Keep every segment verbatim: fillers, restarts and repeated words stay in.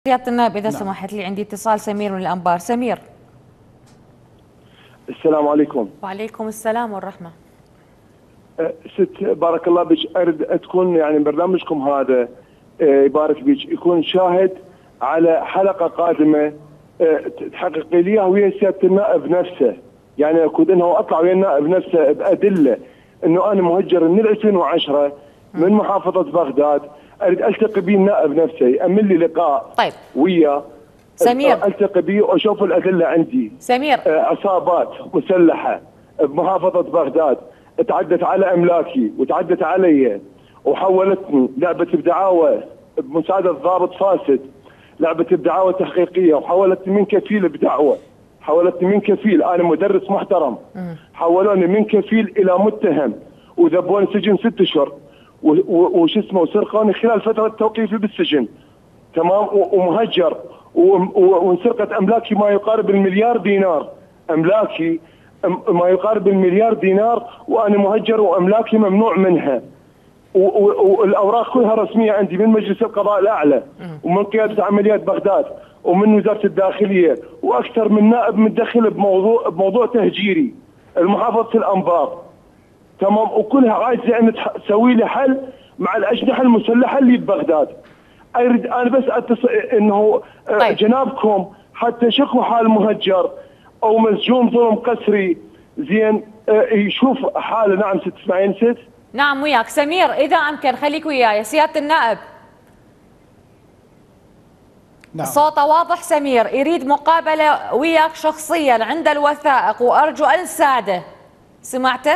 سيادة النائب إذا نعم. سمحت لي، عندي اتصال. سمير من الأنبار. سمير. السلام عليكم. وعليكم السلام والرحمة. أه ست بارك الله بك، أريد تكون يعني برنامجكم هذا أه يبارك بك يكون شاهد على حلقة قادمة أه تحققي لي ويا سيادة النائب نفسه، يعني أكون أنه أطلع ويا النائب نفسه بأدلة أنه أنا مهجر من ألفين وعشرة من محافظة بغداد، أريد ألتقي به النائب نفسه يأمن لي لقاء طيب وياه سمير، التقي به واشوف الادله عندي. سمير، عصابات مسلحه بمحافظه بغداد تعدت على املاكي وتعدت علي وحولتني لعبه بدعاوى بمساعده ضابط فاسد، لعبه بدعاوى تحقيقيه، وحولتني من كفيل بدعوه، حولتني من كفيل، انا مدرس محترم، حولوني من كفيل الى متهم وذبوني سجن ست اشهر وش اسمه وسرقوني خلال فتره توقيفي بالسجن، تمام، ومهجر وانسرقت املاكي ما يقارب المليار دينار، املاكي ما يقارب المليار دينار وانا مهجر واملاكي ممنوع منها، والاوراق كلها رسميه عندي من مجلس القضاء الاعلى ومن قياده عمليات بغداد ومن وزاره الداخليه، واكثر من نائب متدخل بموضوع بموضوع تهجيري المحافظه الانبار، تمام، وكلها عايزه ان تسوي لي حل مع الاجنحه المسلحه اللي ببغداد. اريد انا بس اتصل انه طيب. جنابكم حتى شكوا حال مهجر او مسجون ظلم قسري زين يشوف حاله. نعم ست تسمعين ست؟ نعم وياك سمير، اذا امكن خليك وياي سياده النائب. نعم. صوته واضح. سمير يريد مقابله وياك شخصيا عند الوثائق وارجو ان تساعده. سمعته؟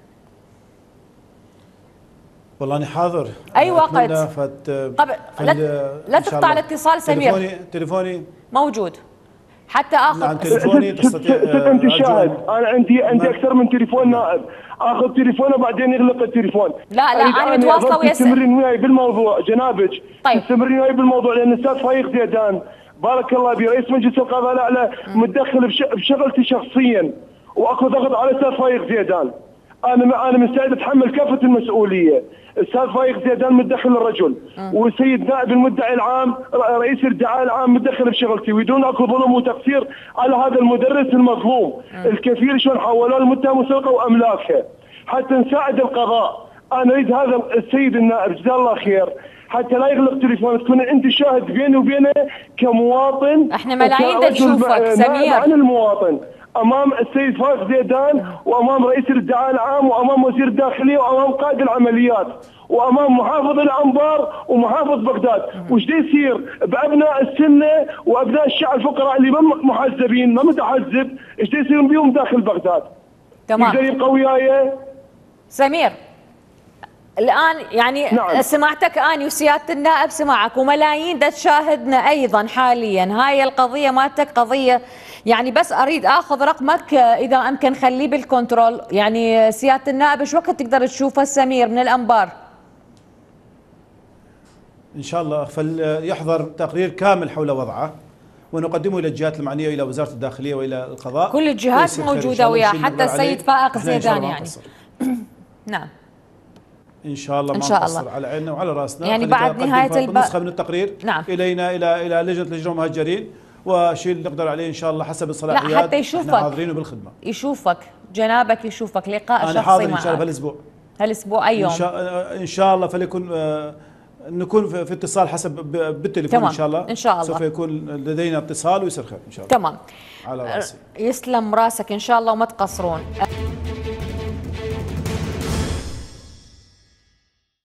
والله أنا حاضر أي وقت. فت... قبل لا, لا تقطع الاتصال سمير. تليفوني تليفوني موجود حتى اخذ. نعم تليفوني تستطيع. انت شاهد، انا عندي عندي اكثر من تليفون نائب، اخذ تليفونه وبعدين يغلق التليفون. لا لا انا متواصله ويا تستمرين وياي بالموضوع جنابك. طيب تستمرين وياي بالموضوع لان الاستاذ فايق زيدان بارك الله به رئيس مجلس القضاء الاعلى متدخل بشغلتي شخصيا، واكو ضغط على الاستاذ فايق زيدان. انا انا مستعد اتحمل كافه المسؤوليه. الاستاذ فايق زيدان متدخل الرجل، والسيد نائب المدعي العام رئيس الدعايه العام متدخل بشغلتي، ويدون اكو ظلم وتقصير على هذا المدرس المظلوم الكفيل شلون حولوه المتهم وسرقه واملاكه، حتى نساعد القضاء. انا اريد هذا السيد النائب جزاه الله خير حتى لا يغلق تليفونه، تكون انت شاهد بيني وبينه كمواطن. احنا ملايين بدنا نشوفك سمير. عن المواطن امام السيد فايق زيدان وامام رئيس الدعايه العام وامام وزير الداخليه وامام قائد العمليات وامام محافظ الانبار ومحافظ بغداد. وش يصير بابناء السنه وابناء الشعب الفقراء اللي ما محزبين ما متحزب، ايش يصير بيهم داخل بغداد؟ تمام. يقدر يبقى وياي سمير الان يعني نعم. سمعتك اني وسياده النائب سمعك وملايين دا تشاهدنا ايضا حاليا. هاي القضيه مالتك قضيه يعني بس اريد اخذ رقمك اذا امكن خليه بالكنترول. يعني سياده النائب ايش وقت تقدر تشوفه سمير من الانبار؟ ان شاء الله فليحضر تقرير كامل حول وضعه ونقدمه الى الجهات المعنيه والى وزاره الداخليه والى القضاء. كل الجهات موجوده وياه حتى السيد فائق زيدان يعني. نعم ان شاء الله. ان ما شاء الله على عيننا وعلى راسنا. يعني بعد نهايه الب... نسخه من التقرير نعم. الينا الى الى لجنه الاجراء المهجرين وشيء اللي نقدر عليه ان شاء الله حسب الصلاحيات. لا حتى يشوفك، احنا حاضرين بالخدمه. يشوفك جنابك يشوفك لقاء شخصي. انا حاضر ان شاء الله هالاسبوع. هالاسبوع اي يوم؟ ان شاء ان شاء الله فليكن آه نكون في اتصال حسب بالتليفون. تمام. ان شاء الله. ان شاء الله سوف يكون لدينا اتصال ويصير خير ان شاء الله. تمام. على راسي. يسلم راسك ان شاء الله وما تقصرون.